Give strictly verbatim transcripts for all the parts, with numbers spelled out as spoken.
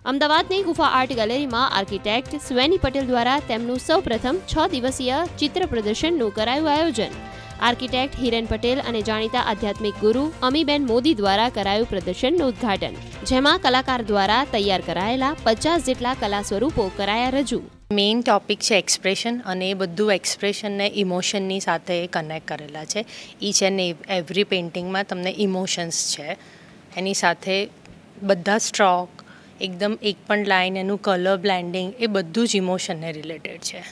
અમદાવાદની ગુફા આર્ટ ગેલેરીમાં આર્કિટેક્ટ સ્વેની પટેલ દ્વારા તેમનું સૌપ્રથમ છ દિવસીય ચિત્ર પ્રદર્શનનું કરાયું આયોજન। આર્કિટેક્ટ હિરેન પટેલ અને જાણીતા આધ્યાત્મિક ગુરુ અમીબેન મોદી દ્વારા કરાયું પ્રદર્શનનું ઉદ્ઘાટન, જેમાં કલાકાર દ્વારા તૈયાર કરાયેલા પચાસ જેટલા કલા સ્વરૂપો કરાયા રજૂ। મેઇન ટોપિક છે એક્સપ્રેશન, અને એ બધું એક્સપ્રેશનને ઇમોશનની સાથે કનેક્ટ કરેલા છે। ઈચ એન્ડ એવરી પેઇન્ટિંગમાં તમને ઇમોશન્સ છે, એની સાથે બધા સ્ટ્રોક, એકદમ એક પણ લાઇન, એનું કલર બ્લેન્ડિંગ, એ બધું જ ઇમોશનને રિલેટેડ છે।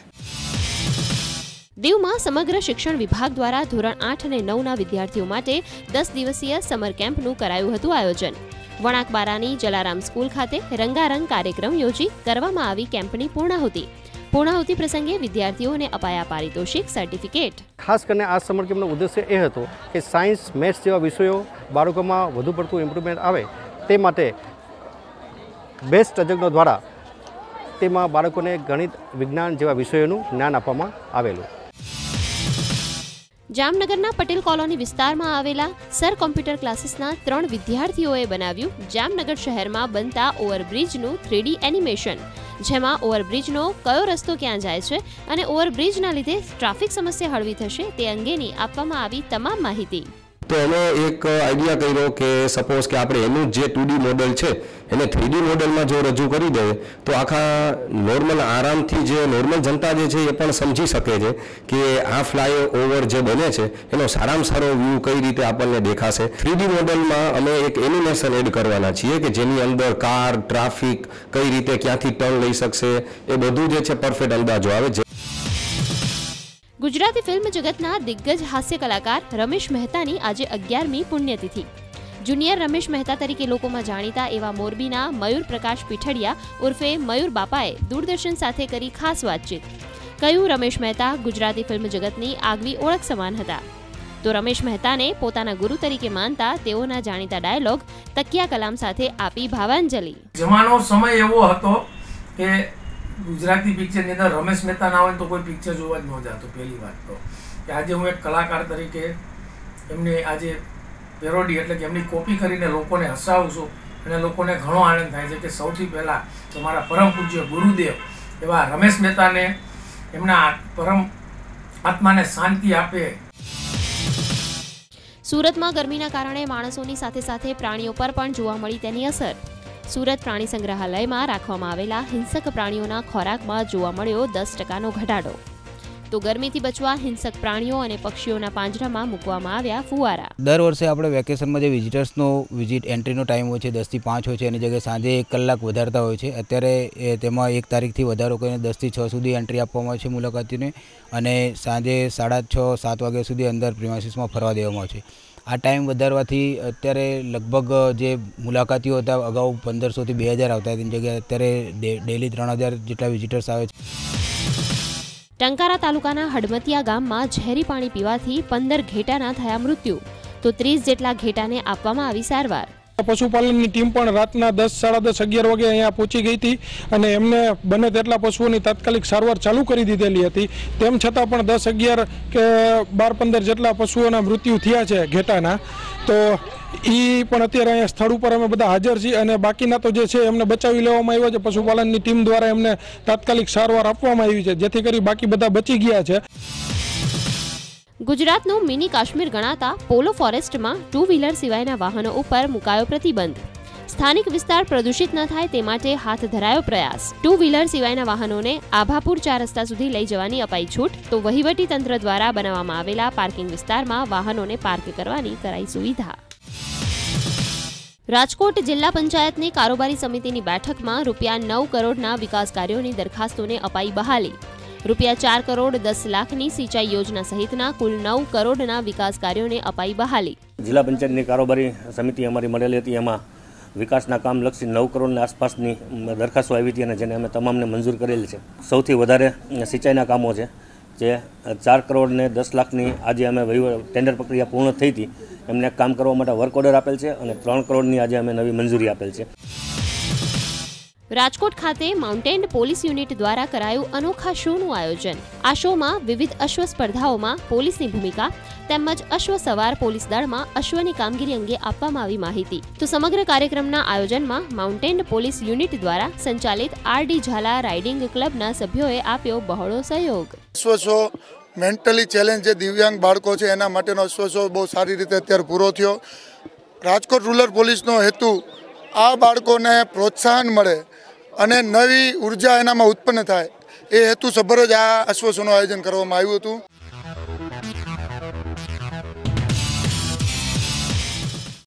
દીવમાં સમગ્ર શિક્ષણ વિભાગ દ્વારા ધોરણ આઠ અને નવના વિદ્યાર્થીઓ માટે દસ દિવસીય સમર કેમ્પનું કરાયું હતું આયોજન। વણાકબારાની જલારામ સ્કૂલ ખાતે રંગારંગ કાર્યક્રમ યોજી કરવામાં આવી કેમ્પની પૂર્ણાહુતિ। પૂર્ણાહુતિ પ્રસંગે વિદ્યાર્થીઓને અપાયા પારિતોષિક, સર્ટિફિકેટ। ખાસ કરીને આ સમર કેમ્પનો ઉદ્દેશ્ય એ હતો કે સાયન્સ, મેથ્સ જેવા વિષયો બાળકોમાં વધુ પડતું ઇમ્પ્રુવમેન્ટ આવે તે માટે બેસ્ટ તજજ્ઞો દ્વારા તેમાં બાળકોને ગણિત, વિજ્ઞાન જેવા વિષયોનું જ્ઞાન આપવામાં આવેલું। જામનગરના પટેલ કોલોની વિસ્તારમાં આવેલા સર કોમ્પ્યુટર ક્લાસીસના ત્રણ વિદ્યાર્થીઓએ બનાવ્યું જામનગર શહેરમાં બનતા ઓવરબ્રિજનું થ્રી ડી એનિમેશન, જેમાં ઓવરબ્રિજનો કયો રસ્તો ક્યાં જાય છે અને ઓવરબ્રિજના લીધે ટ્રાફિક સમસ્યા હળવી થશે તે અંગેની આપવામાં આવી તમામ માહિતી। તો અમે એક આઈડિયા કર્યો કે સપોઝ કે આપણે એનું જે ટુ ડી મોડલ છે એને થ્રી ડી મોડલમાં જો રજૂ કરી દઈએ તો આખા નોર્મલ આરામથી જે નોર્મલ જનતા જે છે એ પણ સમજી શકે છે કે આ ફ્લાય ઓવર જે બને છે એનો સારામાં સારો વ્યૂ કઈ રીતે આપણને દેખાશે। થ્રી ડી મોડલમાં અમે એક એનિમેશન એડ કરવાના છીએ કે જેની અંદર કાર, ટ્રાફિક કઈ રીતે ક્યાંથી ટર્ન લઈ શકશે એ બધું જે છે પરફેક્ટ અંદાજો આવે। ગુજરાતી ફિલ્મ જગતના દિગ્ગજ હાસ્ય કલાકાર રમેશ મહેતાની આજે અગિયારમી પુણ્યતિથિ। જુનિયર રમેશ મહેતા તરીકે લોકોમાં જાણીતા એવા મોરબીના મયુર પ્રકાશ પીઠડિયા ઉર્ફે મયુર બાપાએ દૂરદર્શન સાથે કરી ખાસ વાતચીત। કહ્યું, રમેશ મહેતા ગુજરાતી ફિલ્મ જગતની આગવી ઓળખ સમાન હતા। તો રમેશ મહેતાને પોતાના ગુરુ તરીકે માનતા તેઓના જાણીતા ડાયલોગ તકિયા કલામ સાથે આપી ભાવાંજલિ। જમાનો સમય એવો હતો કે ગુજરાતી પિક્ચરની અંદર રમેશ મહેતા ના હોય તો કોઈ પિક્ચર જોવા જ ન જતો। પહેલી વાત તો કે આજે હું એક કલાકાર તરીકે એમને આજે પેરોડી એટલે કે એમની કોપી કરીને લોકોને હસાવું છું, અને લોકોને ઘણો આનંદ થાય છે કે સૌથી પહેલાં તમારા પરમ પૂજ્ય ગુરુદેવ એવા રમેશ મહેતાને એમના પરમ આત્માને શાંતિ આપે। સુરતમાં ગરમીના કારણે માણસોની સાથે સાથે પ્રાણીઓ પર પણ જોવા મળી તેની અસર। સુરત પ્રાણી સંગ્રહાલયમાં રાખવામાં આવેલા હિંસક પ્રાણીઓના ખોરાકમાં જોવા મળ્યો દસ ટકાનો ઘટાડો। તો ગરમીથી બચવા હિંસક પ્રાણીઓ અને પક્ષીઓના પાંજરામાં મૂકવામાં આવ્યા ફુવારા। દર વર્ષે આપણે વેકેશનમાં જે વિઝિટર્સનો વિઝિટ એન્ટ્રીનો ટાઈમ હોય છે દસથી પાંચ હોય છે, એની જગ્યાએ સાંજે એક કલાક વધારતા હોય છે। અત્યારે તેમાં એક તારીખથી વધારો કરીને દસથી છ સુધી એન્ટ્રી આપવામાં આવે છે મુલાકાતીને, અને સાંજે સાડા છ સાત વાગ્યા સુધી અંદર પ્રિમાઇસીસમાં ફરવા દેવામાં આવે છે। આ ટાઈમ વધારવાથી અત્યારે લગભગ જે મુલાકાતીઓ હતા અગાઉ પંદરસોથી બે હજાર આવતા તેની જગ્યાએ અત્યારે ડેલી ત્રણ હજાર જેટલા વિઝિટર્સ આવે છે। ટંકારા તાલુકાના હડમતિયા ગામમાં ઝેરી પાણી પીવાથી પંદર ઘેટાના થયા મૃત્યુ, તો ત્રીસ જેટલા ઘેટાને આપવામાં આવી સારવાર। પશુપાલનની ટીમ પણ રાતના દસ સાડા દસ અગિયાર વાગે અહીંયા પહોંચી ગઈ હતી, અને એમને બને તેટલા પશુઓની તાત્કાલિક સારવાર ચાલુ કરી દીધેલી હતી। તેમ છતાં પણ દસ અગિયાર કે બાર પંદર જેટલા પશુઓના મૃત્યુ થયા છે ઘેટાના। તો એ પણ અત્યારે અહીંયા સ્થળ ઉપર અમે બધા હાજર છીએ, અને બાકીના તો જે છે એમને બચાવી લેવામાં આવ્યા છે। પશુપાલનની ટીમ દ્વારા એમને તાત્કાલિક સારવાર આપવામાં આવી છે, જેથી કરી બાકી બધા બચી ગયા છે। ગુજરાતનું મિની કાશ્મીર ગણાતા પોલો ફોરેસ્ટમાં ટુ વ્હીલર સિવાયના વાહનો ઉપર મુકાયો પ્રતિબંધ। સ્થાનિક વિસ્તાર પ્રદૂષિત ન થાય તે માટે હાથ ધરાયો પ્રયાસ। ટુ વ્હીલર સિવાયના વાહનોને આભાપુર ચાર રસ્તા સુધી લઈ જવાની અપાઈ છૂટ, તો વહીવટી તંત્ર દ્વારા બનાવવામાં આવેલા પાર્કિંગ વિસ્તારમાં વાહનોને પાર્ક કરવાની કરાઈ સુવિધા। રાજકોટ જિલ્લા પંચાયતની કારોબારી સમિતિની બેઠકમાં રૂપિયા નવ કરોડના વિકાસ કાર્યોની દરખાસ્તોને અપાઈ બહાલી। રૂપિયા ચાર કરોડ દસ લાખની સિંચાઈ યોજના સહિતના કુલ નવ કરોડના વિકાસ કાર્યોને અપાઈ બહાલી। જિલ્લા પંચાયતની કારોબારી સમિતિ અમારી મળેલી હતી, એમાં વિકાસના કામ લક્ષી નવ કરોડની આસપાસની દરખાસ્તો આવી હતી, અને જેને અમે તમામને મંજૂર કરેલી છે। સૌથી વધારે સિંચાઈના કામો છે, જે ચાર કરોડ ને દસ લાખની આજે અમે ટેન્ડર પ્રક્રિયા પૂર્ણ થઈ હતી, એમને કામ કરવા માટે વર્ક ઓર્ડર આપેલ છે, અને ત્રણ કરોડની આજે અમે નવી મંજૂરી આપેલ છે। રાજકોટ ખાતે માઉન્ટેન પોલીસ યુનિટ દ્વારા કરાયું અનોખા શોનું આયોજન। આ શોમાં વિવિધ અશ્વ સ્પર્ધાઓમાં પોલીસની ભૂમિકા તેમજ અશ્વ સવાર પોલીસ દળમાં અશ્વની કામગીરી અંગે આપવામાં આવી માહિતી। તો સમગ્ર કાર્યક્રમના આયોજનમાં માઉન્ટેન પોલીસ યુનિટ દ્વારા સંચાલિત આરડી ઝાલા રાઇડિંગ ક્લબના સભ્યોએ આપ્યો બહોળો સહયોગ। અશ્વ શો મેન્ટલી ચેલેન્જ જે દિવ્યાંગ બાળકો છે એના માટેનો અશ્વ શો બહુ સારી રીતે અત્યારે પૂરો થયો। રાજકોટ રૂરલ પોલીસનો હેતુ આ બાળકોને પ્રોત્સાહન મળે અને નવી ઉર્જા એનામાં ઉત્પન્ન થાય એ હેતુ સભર જ આ અશ્વ શોનું આયોજન કરવામાં આવ્યું હતું।